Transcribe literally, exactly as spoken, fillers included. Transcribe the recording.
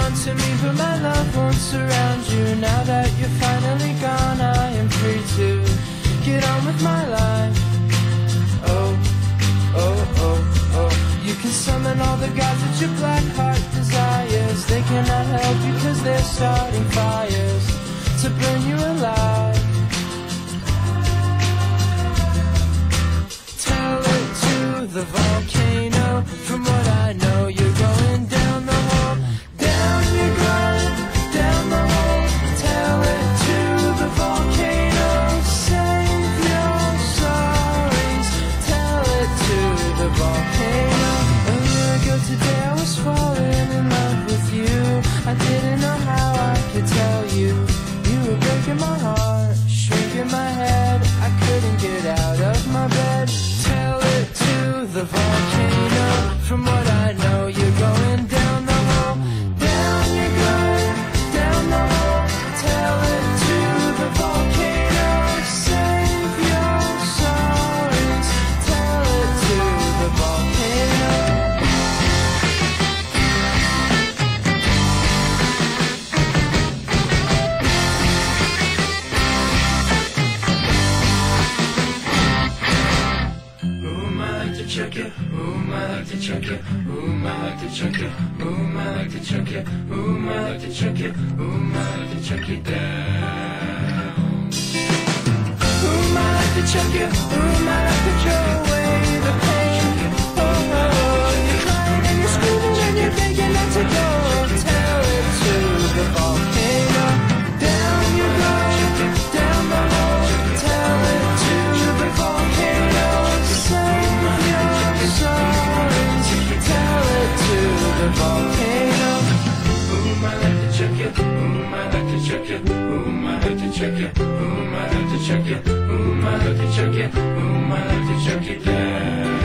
on to me, but my love won't surround you. Now that you're finally gone, I am free to get on with my life. Oh, oh, oh, oh. You can summon all the gods that your black heart desires. They cannot help you cause they're starting fires to burn you alive. Tell it to the volcano. From what I know, you're going down the hole. Down you're going, down the hole. Tell it to the volcano. Save your sorries. Tell it to the volcano. A year ago today I was falling in love with you. I didn't know how I could tell you. You were breaking my heart, shrinking my head. I couldn't get out of my bed. Tell it to the volcano. From what I know, you're going down the hole. Down you're going, down the hole. Tell it to the volcano. Save your sorries. Tell it to the volcano. Chuck it, ooh, I like to chuck it, ooh, I like to chuck it, ooh, I like to chuck it, ooh, I like to chuck it, ooh, I like to chuck it down. Ooh, I like to chuck it, ooh, I like to throw away the pain. Oh, oh, you're crying and you're screaming and you're begging not to go. Tell it to the volcano. Down you go, down the hole. Tell it to the volcano. Save your sorries. Tell it to the volcano. Ooh, I like to chuck it. Ooh, I like to chuck it. Ooh, I like to chuck it. Ooh, I like to chuck it. Ooh, I like to chuck it. Ooh, I like to chuck it down.